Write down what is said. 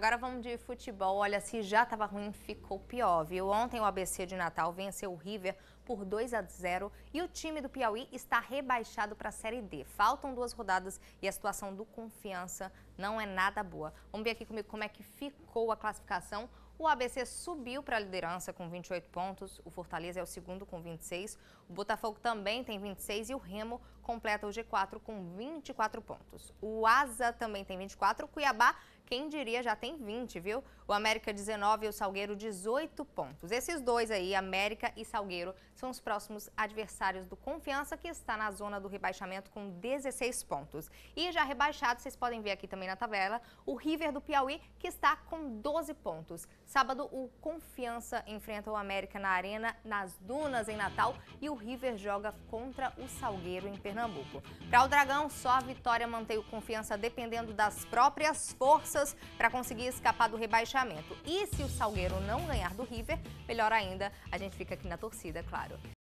Agora vamos de futebol. Olha, se já estava ruim, ficou pior, viu? Ontem o ABC de Natal venceu o River por 2-0 e o time do Piauí está rebaixado para a Série D. Faltam 2 rodadas e a situação do Confiança não é nada boa. Vamos ver aqui comigo como é que ficou a classificação. O ABC subiu para a liderança com 28 pontos, o Fortaleza é o segundo com 26, o Botafogo também tem 26 e o Remo completa o G4 com 24 pontos. O Asa também tem 24, o Cuiabá, quem diria, já tem 20, viu? O América 19 e o Salgueiro 18 pontos. Esses dois aí, América e Salgueiro, são os próximos adversários do Confiança, que está na zona do rebaixamento com 16 pontos. E já rebaixado, vocês podem ver aqui também na tabela, o River do Piauí, que está com 12 pontos. Sábado, o Confiança enfrenta o América na Arena, nas Dunas, em Natal, e o River joga contra o Salgueiro, em Pernambuco. Para o Dragão, só a vitória mantém o Confiança dependendo das próprias forças para conseguir escapar do rebaixamento. E se o Salgueiro não ganhar do River, melhor ainda, a gente fica aqui na torcida, claro.